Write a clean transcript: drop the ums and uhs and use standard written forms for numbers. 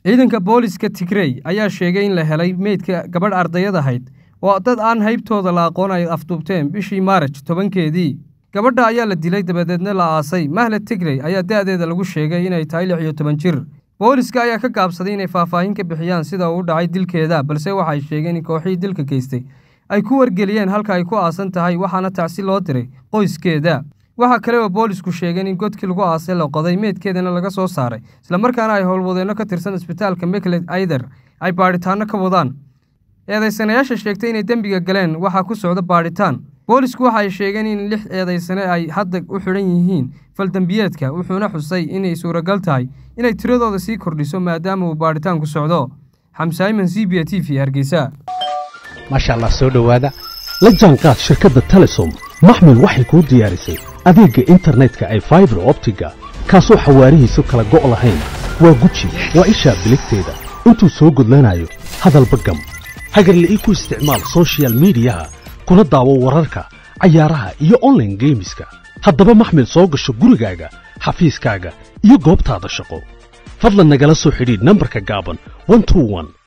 ciidanka booliska Tigray ayaa sheegay in la helay meydka gabadh ardayad ahayd oo dad aan haybtooda la aqoon ay afduubteen bishii Maarch 10keedii. Gabadha ayaa la dilay dabadeedna la aasay. Mahlet Tigray ayaa da'deeda lagu sheegay inay tahay 16 jir. Booliska ayaa ka gaabsaday inay faahfaahin ka bixiyaan sida uu dhacay dilkeeda, balse waxay sheegeen in kooxii dilka geystay ay ku wargeliyeen halka ay ku aasan tahay waxaana tacsi loo diray qoyskeeda. waxa kale oo boolisku sheegeen in godkii lagu aasay la qoday meedkeedana laga soo saaray isla markaana ay howlwadeenno ka tirsan isbitaalka Mekelle Aider ay baaritaano ka wadaan. eedaysanayaasha sheegtay inay dambiga galeen waxa ku socda baaritaan. boolisku waxa ay sheegeen in 6 eedaysane ay hadda u xiran yihiin faldambiyeedka, wuxuuna xusay inay suuragal tahay inay tiradooda sii kordhiso maadaama uu baaritaan ku socdo. Xamse Ayman, CBA TV, Hargeysa. maasha Allah soo dhawaada la jaanqaad shirkadda Telesom maxmil waxay ku diyaarisay adeegga internetka ay fiber optiga kaasoo xawaarihiisu kala go' lahayn waa guji waa isha biligteeda intuu soo gudlanayo hadalba gam hagarle ku isticmaal social media kuna daawo wararka cayaaraha iyo online gameska haddaba maxmil soo gasho gurigaaga xafiiskaaga iyo goobtaada shaqo fadlan nagala soo xidhiidh nambarka gaaban 121